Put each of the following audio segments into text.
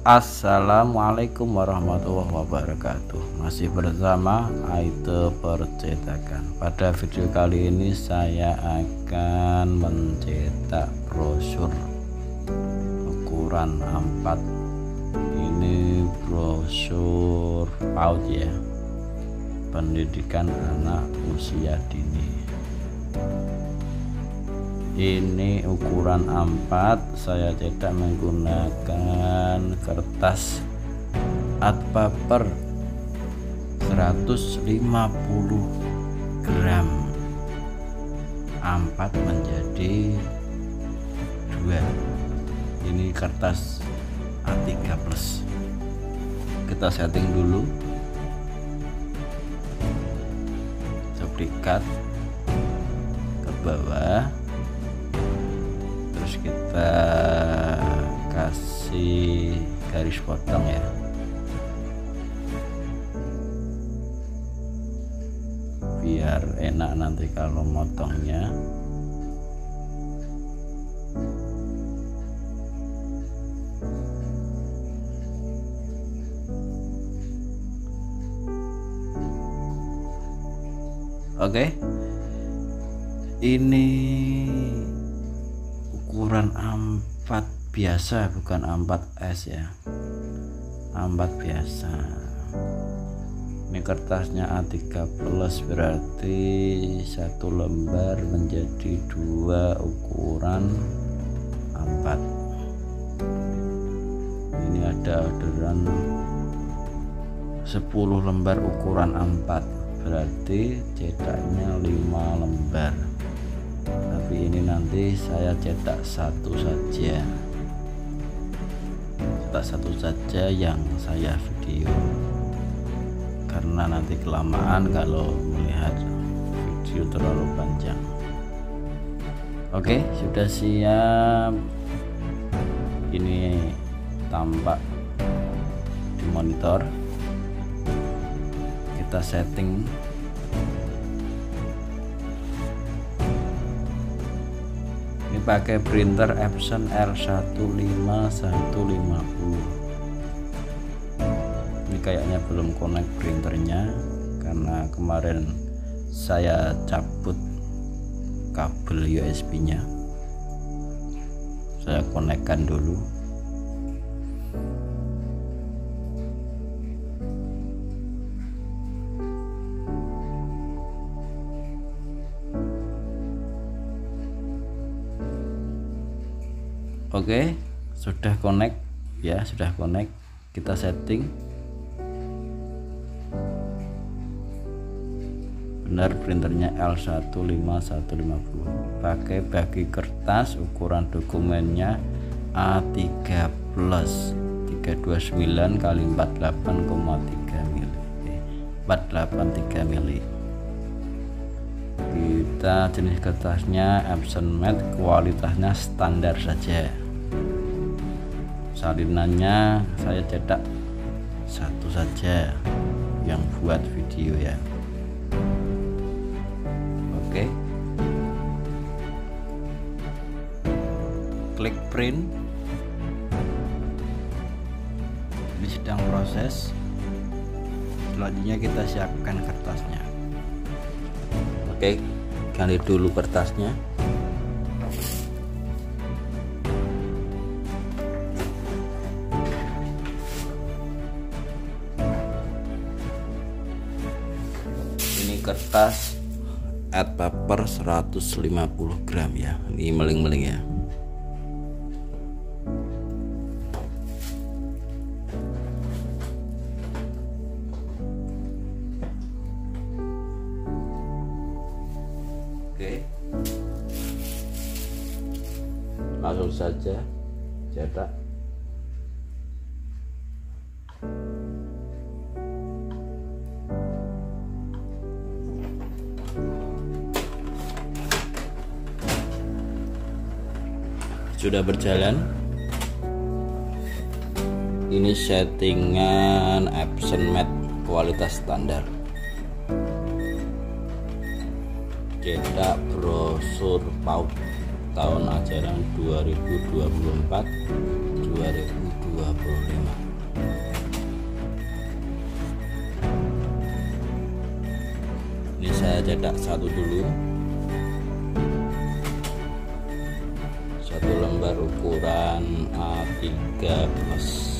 Assalamualaikum warahmatullahi wabarakatuh. Masih bersama Aite Percetakan. Pada video kali ini saya akan mencetak brosur ukuran A4. Ini brosur PAUD ya, pendidikan anak usia dini. Ini ukuran A4, saya cetak menggunakan kertas art paper 150 gram. A4 menjadi 2. Ini kertas A3 plus. Kita setting dulu, duplikat ke bawah, terus kita kasih garis potong ya, biar enak nanti kalau motongnya. Oke, ini ukuran A4 biasa, bukan A4S ya, A4 biasa. Ini kertasnya A3 plus, berarti satu lembar menjadi 2 ukuran A4. Ini ada orderan 10 lembar ukuran A4, berarti cetaknya 5 lembar. Tapi ini nanti saya cetak satu saja, yang saya video, karena nanti kelamaan kalau melihat video terlalu panjang. Oke, sudah siap. Ini tampak di monitor. Kita setting. Ini pakai printer Epson R15150. Ini kayaknya belum connect printernya, karena kemarin saya cabut kabel USB nya. Saya konekkan dulu. Oke, sudah connect ya, sudah connect. Kita setting. Benar printernya L15150. Pakai bagi kertas, ukuran dokumennya A3 plus 329 kali 48,3 mili. 483 mili. Kita jenis kertasnya Epson Matte, kualitasnya standar saja. Salinannya saya cetak satu saja yang buat video ya. Oke, klik print. Ini sedang proses. Selanjutnya kita siapkan kertasnya. Oke, gali dulu kertasnya. Ini kertas art paper 150 gram ya. Ini meling-meling ya. Oke, langsung saja cetak. Sudah berjalan. Ini settingan Epson Matte kualitas standar. Cetak brosur PAUD tahun ajaran 2024-2025. 25. Ini saya cetak satu dulu, satu lembar ukuran A13.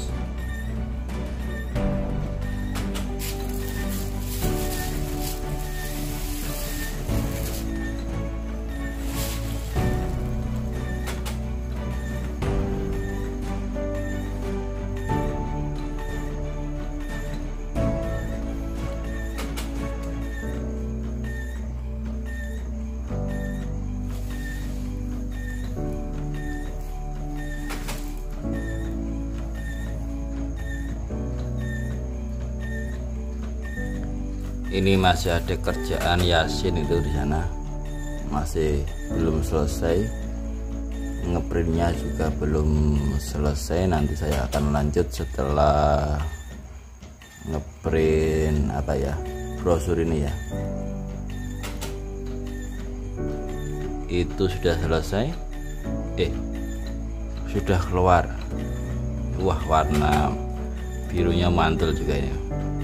Ini masih ada kerjaan Yasin itu di sana, masih belum selesai, ngeprintnya juga belum selesai. Nanti saya akan lanjut setelah ngeprint brosur ini ya. Itu sudah selesai, sudah keluar. Wah, warna birunya mantul juga ya.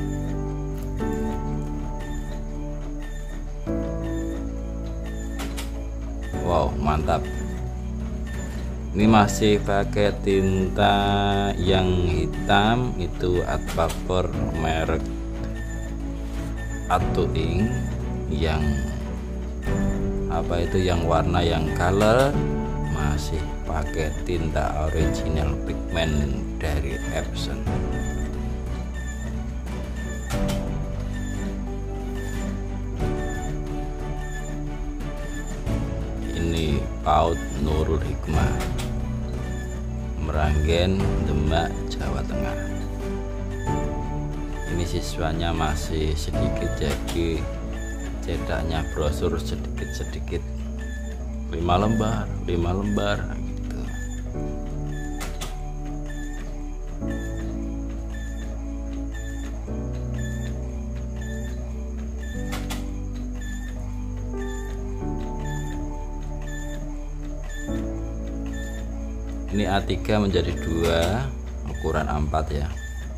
Wow, mantap. Ini masih pakai tinta yang hitam, itu art paper merek Art2 Ink yang yang warna yang color, masih pakai tinta original pigment dari Epson. Ini PAUD Nurul Hikmah, Meranggen, Demak, Jawa Tengah. Ini siswanya masih sedikit, jadi cetaknya brosur sedikit-sedikit, 5 lembar gitu. Ini A3 menjadi 2, ukuran A4 ya.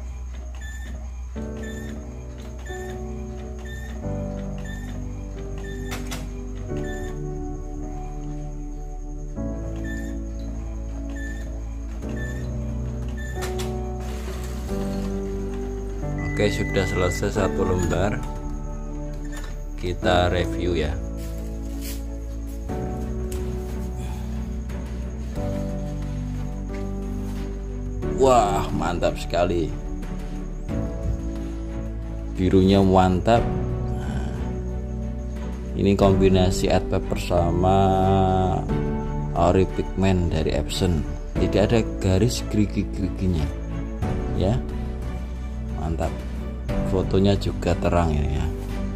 Oke, sudah selesai satu lembar. Kita review ya. Wah, mantap sekali. Birunya mantap. Ini kombinasi art paper sama ori pigment dari Epson. Tidak ada garis gerigi-geriginya. Ya. Mantap. Fotonya juga terang ini ya.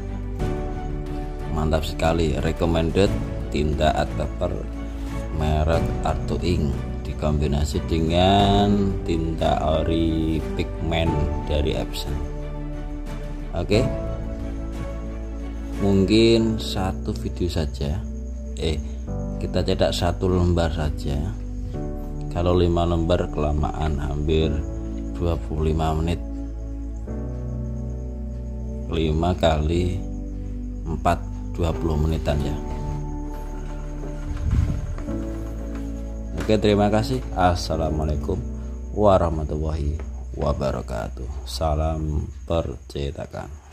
Mantap sekali. Recommended tinta art paper merek Art2 Ink dikombinasi dengan tinta ori pigment dari Epson. Oke, mungkin satu video saja, kita cetak satu lembar saja. Kalau 5 lembar kelamaan, hampir 25 menit. 5 kali 4 20 menitan ya. Oke, terima kasih. Assalamualaikum warahmatullahi wabarakatuh. Salam percetakan.